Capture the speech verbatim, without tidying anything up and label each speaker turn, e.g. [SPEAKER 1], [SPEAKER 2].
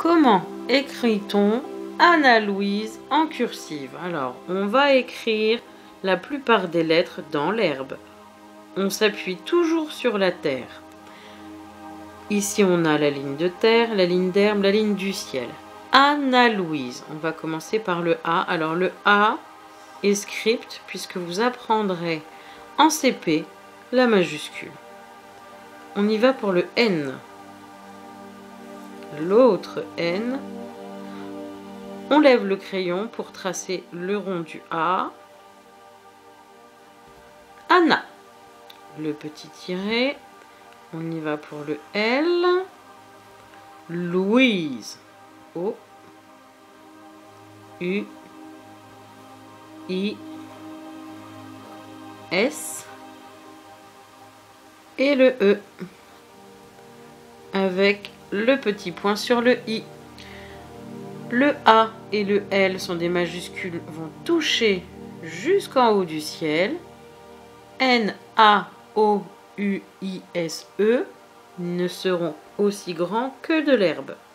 [SPEAKER 1] Comment écrit-on Anna-Louise en cursive? Alors, on va écrire la plupart des lettres dans l'herbe. On s'appuie toujours sur la terre. Ici, on a la ligne de terre, la ligne d'herbe, la ligne du ciel. Anna-Louise. On va commencer par le A. Alors, le A est script puisque vous apprendrez en C P la majuscule. On y va pour le N. L'autre N. On lève le crayon pour tracer le rond du A. Anna. Le petit tiret. On y va pour le L. Louise. O. U. I. S. Et le E. Avec le petit point sur le I. Le A et le L sont des majuscules, vont toucher jusqu'en haut du ciel. N, A, O, U, I, S, E ne seront aussi grands que de l'herbe.